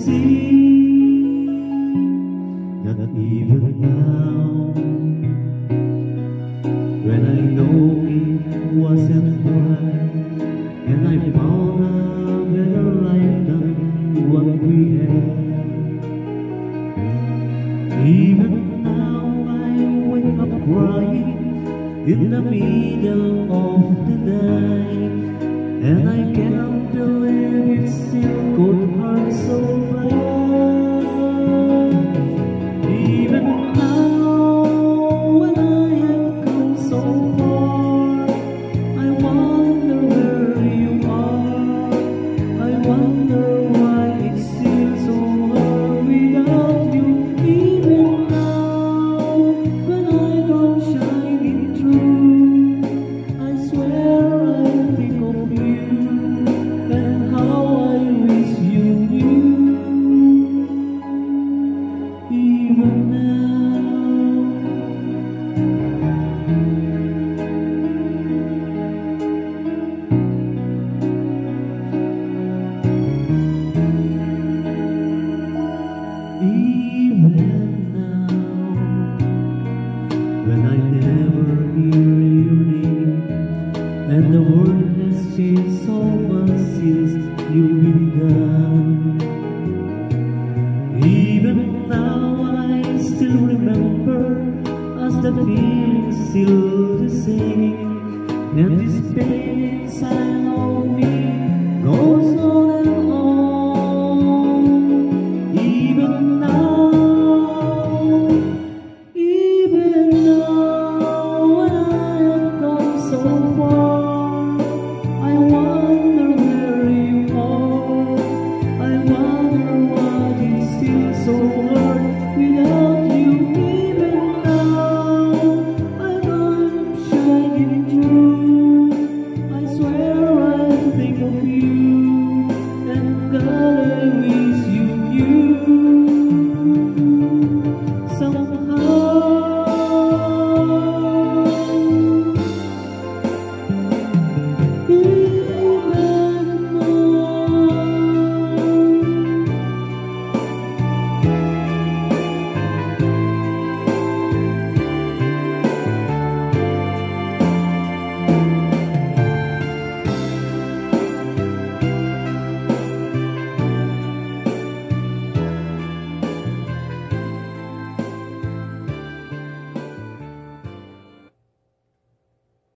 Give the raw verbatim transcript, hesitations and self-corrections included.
see that even now, when I know it wasn't right, and I found a better life than what we had. Even now I wake up crying in the middle of the night, and I can't believe it still could hurt so bad. Even now when I have come so far, I wonder where you are, I wonder